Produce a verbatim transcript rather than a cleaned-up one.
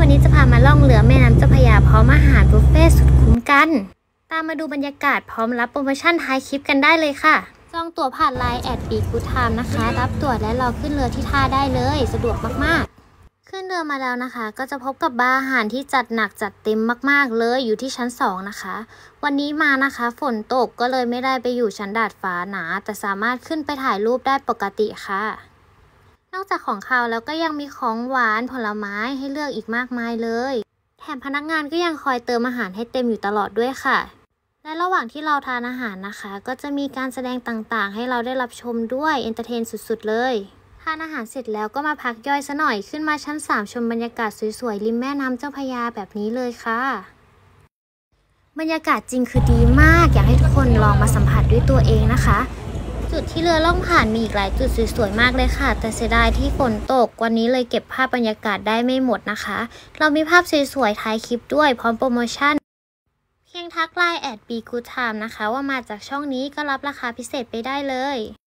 นี้จะพามาล่องเรือแม่น้ำเจ้าพระยาพร้อมอาหารบุฟเฟ่สุดคุ้มกันตามมาดูบรรยากาศพร้อมรับโปรโมชั่นท้ายคลิปกันได้เลยค่ะจองตั๋วผ่านไลน์แอดปีกูไทม์นะคะรับตั๋วและรอขึ้นเรือที่ท่าได้เลยสะดวกมากๆขึ้นเรือมาแล้วนะคะก็จะพบกับบาร์อาหารที่จัดหนักจัดเต็มมากๆเลยอยู่ที่ชั้นสองนะคะวันนี้มานะคะฝนตกก็เลยไม่ได้ไปอยู่ชั้นดาดฟ้านะแต่สามารถขึ้นไปถ่ายรูปได้ปกติค่ะนอกจากของคาวแล้วก็ยังมีของหวานผลไม้ให้เลือกอีกมากมายเลยแถมพนักงานก็ยังคอยเติมอาหารให้เต็มอยู่ตลอดด้วยค่ะและระหว่างที่เราทานอาหารนะคะก็จะมีการแสดงต่างๆให้เราได้รับชมด้วยเอนเตอร์เทนสุดๆเลยทานอาหารเสร็จแล้วก็มาพักย่อยซะหน่อยขึ้นมาชั้นสามชมบรรยากาศสวยๆริมแม่น้ำเจ้าพระยาแบบนี้เลยค่ะบรรยากาศจริงคือดีมากอยากให้ทุกคนลองมาสัมผัสด้วยตัวเองนะคะจุดที่เรือล่องผ่านมีอีกหลายจุดสวยๆมากเลยค่ะแต่เสียดายที่ฝนตกวันนี้เลยเก็บภาพบรรยากาศได้ไม่หมดนะคะเรามีภาพสวยๆท้ายคลิปด้วยพร้อมโปรโมชั่นเพียงทักไลน์แอดปีกูไทม์นะคะว่ามาจากช่องนี้ก็รับราคาพิเศษไปได้เลย